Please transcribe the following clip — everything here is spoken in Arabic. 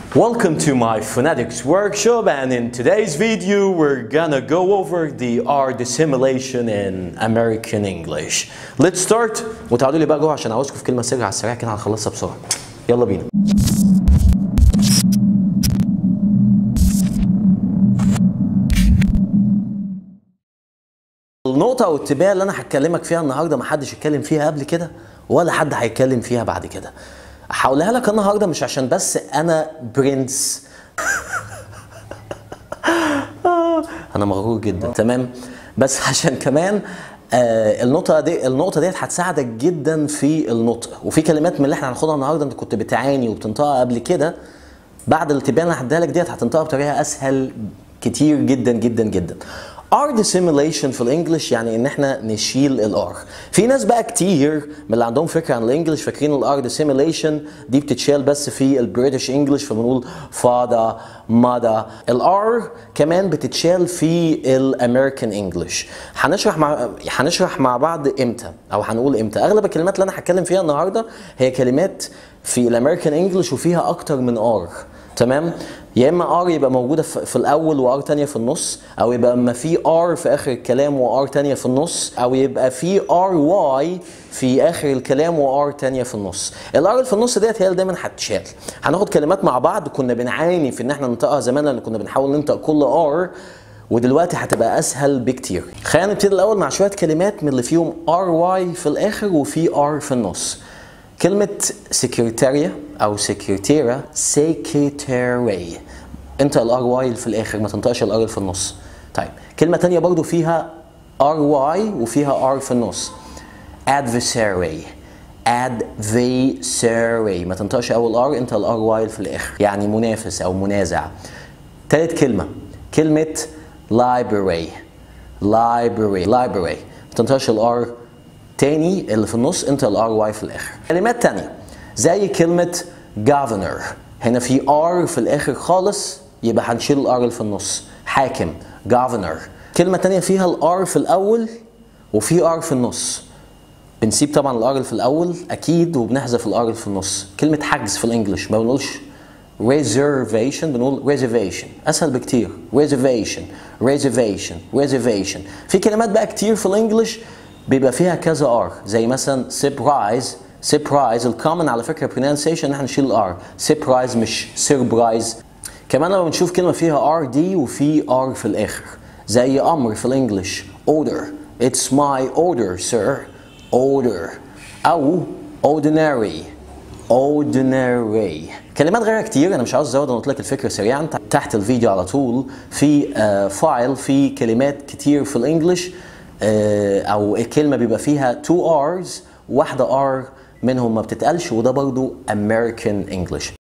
Welcome to my phonetics workshop, and in today's video we're gonna go over the R dissimilation in American English. Let's start. وتعالوا لي بقى جوه عشان عاوزكم في كلمة سر على السريع كده هنخلصها بسرعة. يلا بينا. النقطة أو التباية اللي أنا هتكلمك فيها النهارده محدش اتكلم فيها قبل كده ولا حد هيتكلم فيها بعد كده. هقولها لك النهارده مش عشان بس أنا برنس. أنا مغرور جدا، تمام؟ بس عشان كمان النقطة ديت هتساعدك جدا في النطق، وفي كلمات من اللي احنا هناخدها النهارده أنت كنت بتعاني وبتنطقها قبل كده، بعد التبيان اللي هديها لك ديت هتنطقها بطريقة أسهل كتير جدا جدا جدا. R dissimilation في الانجليش يعني ان احنا نشيل الار. في ناس بقى كتير من اللي عندهم فكره عن الانجليش فاكرين الار dissimilation دي بتتشال بس في البريتش انجليش، فبنقول فادا مادا. الار كمان بتتشال في الامريكان انجليش. هنشرح مع بعض امتى او هنقول امتى. اغلب الكلمات اللي انا هتكلم فيها النهارده هي كلمات في الامريكان انجليش وفيها اكتر من ار، تمام؟ يا اما ار يبقى موجوده في الاول وار تانية في النص، او يبقى اما في ار في اخر الكلام وار تانية في النص، او يبقى في ار واي في اخر الكلام وار تانية في النص. الار اللي في النص ديت هي اللي دايما هتتشال. هناخد كلمات مع بعض كنا بنعاني في ان احنا ننطقها زمان لان كنا بنحاول ننطق كل ار، ودلوقتي هتبقى اسهل بكتير. خلينا نبتدي الاول مع شويه كلمات من اللي فيهم ار واي في الاخر وفي ار في النص. كلمة سكرتارية أو سكرتيرة، سكرتاري، أنت الار واي في الآخر ما تنطقش الار في النص. طيب كلمة تانية برضو فيها ار واي وفيها ار في النص، adversary، adversary ما تنطقش أول ار، أنت الار واي في الآخر، يعني منافس أو منازع. تالت كلمة library، library ما تنطقش الار تاني اللي في النص، انت الار واي في الاخر. كلمات تانية زي كلمة governor، هنا في ار في الاخر خالص يبقى هنشيل الار اللي في النص، حاكم governor. كلمة تانية فيها الار في الاول وفي ار في النص، بنسيب طبعا الار اللي في الاول اكيد وبنحذف الار اللي في النص. كلمة حجز في الانجليش ما بنقولش reservation، بنقول reservation، اسهل بكتير. reservation. في كلمات بقى كتير في الانجليش بيبقى فيها كذا ار، زي مثلا surprise الكومن على فكره pronunciation ان احنا نشيل الار، surprise مش surprise. كمان لما بنشوف كلمه فيها ار دي وفي ار في الاخر، زي امر في الانجليش order، it's my order sir، order. او ordinary. كلمات غيرها كتير، انا مش عاوز ازود، انا قلت لك الفكره سريعا تحت الفيديو على طول في فايل في كلمات كتير في الانجليش، او الكلمه بيبقى فيها 2 R's، واحده R منهم ما بتتقالش، وده برضو American English.